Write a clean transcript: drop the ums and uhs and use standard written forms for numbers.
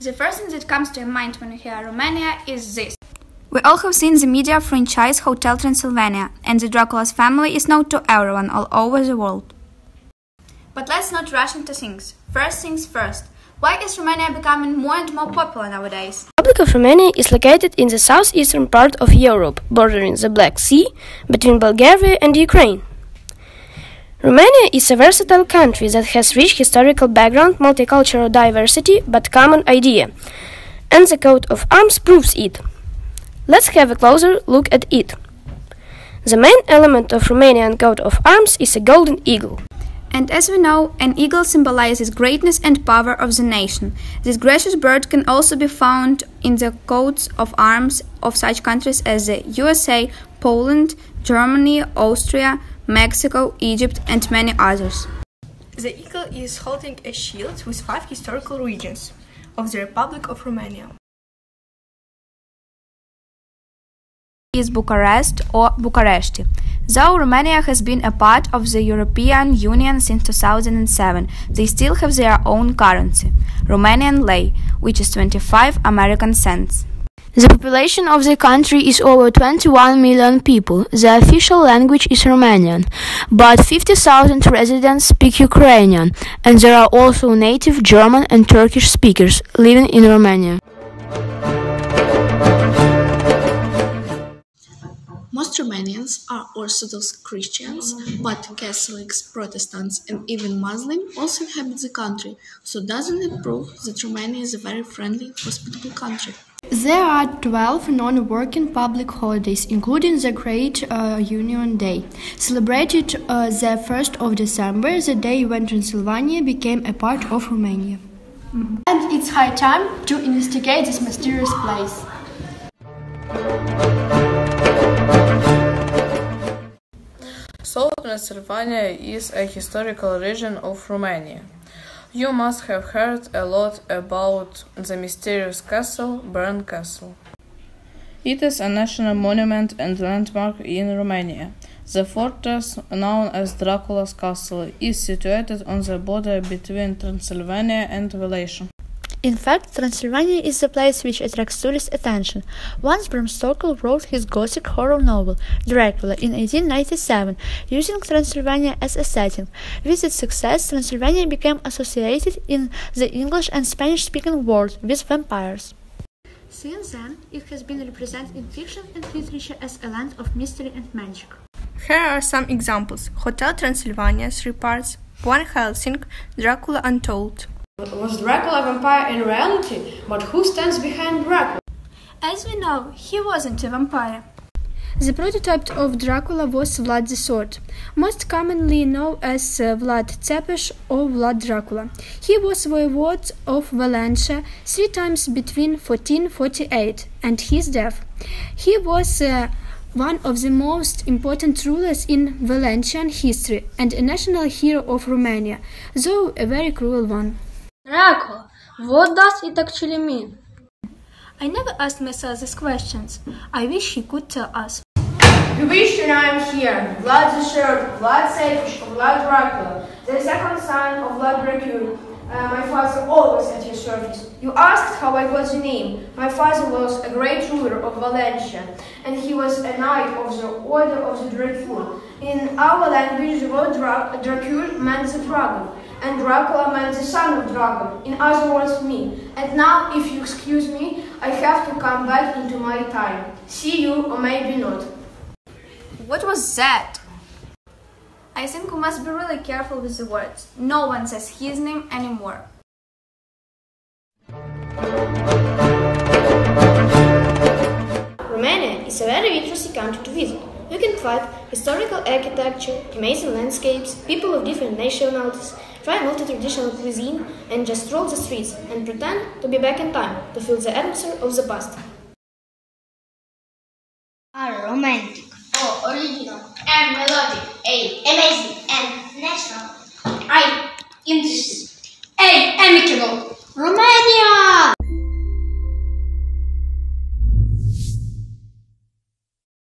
The first thing that comes to your mind when you hear Romania is this. We all have seen the media franchise Hotel Transylvania, and the Dracula's family is known to everyone all over the world. But let's not rush into things. First things first. Why is Romania becoming more and more popular nowadays? The Republic of Romania is located in the southeastern part of Europe, bordering the Black Sea, between Bulgaria and Ukraine. Romania is a versatile country that has rich historical background, multicultural diversity, but common idea, and the coat of arms proves it. Let's have a closer look at it. The main element of Romanian coat of arms is a golden eagle. And as we know, an eagle symbolizes greatness and power of the nation. This gracious bird can also be found in the coats of arms of such countries as the USA, Poland, Germany, Austria, Mexico, Egypt, and many others. The eagle is holding a shield with 5 historical regions of the Republic of Romania. Is Bucharest or Bucharesti. Though Romania has been a part of the European Union since 2007, they still have their own currency, Romanian lei, which is 25 American cents. The population of the country is over 21 million people. The official language is Romanian, but 50,000 residents speak Ukrainian, and there are also native German and Turkish speakers living in Romania. Most Romanians are Orthodox Christians, but Catholics, Protestants, and even Muslims also inhabit the country, so doesn't it prove that Romania is a very friendly, hospitable country? There are 12 non-working public holidays, including the Great Union Day, celebrated the 1st of December, the day when Transylvania became a part of Romania. And it's high time to investigate this mysterious place. South Transylvania is a historical region of Romania. You must have heard a lot about the mysterious castle, Bran Castle. It is a national monument and landmark in Romania. The fortress, known as Dracula's Castle, is situated on the border between Transylvania and Wallachia. In fact, Transylvania is the place which attracts tourist attention. Once Bram Stoker wrote his gothic horror novel, Dracula, in 1897, using Transylvania as a setting. With its success, Transylvania became associated in the English and Spanish-speaking world with vampires. Since then, it has been represented in fiction and literature as a land of mystery and magic. Here are some examples. Hotel Transylvania, 3 parts, Van Helsing, Dracula Untold. Was Dracula a vampire in reality? But who stands behind Dracula? As we know, he wasn't a vampire. The prototype of Dracula was Vlad the Sword, most commonly known as Vlad Tepes or Vlad Dracula. He was voivode of Valencia 3 times between 1448 and his death. He was one of the most important rulers in Valencian history and a national hero of Romania, though a very cruel one. Dracula, what does it actually mean? I never asked myself these questions. I wish he could tell us. You wish and I am here. Vlad the Third, Vlad Tepes, Vlad Dracula, the second son of Vlad Dracula. My father always at your service. You asked how I got the name. My father was a great ruler of Valencia, and he was a knight of the Order of the Dracula. In our language, the word Dracula meant the dragon, and Dracula meant the son of dragon, in other words, me. And now, if you excuse me, I have to come back into my time. See you, or maybe not. What was that? I think we must be really careful with the words. No one says his name anymore. Romania is a very interesting country to visit. You can find historical architecture, amazing landscapes, people of different nationalities, try multi-traditional cuisine, and just stroll the streets and pretend to be back in time to feel the atmosphere of the past.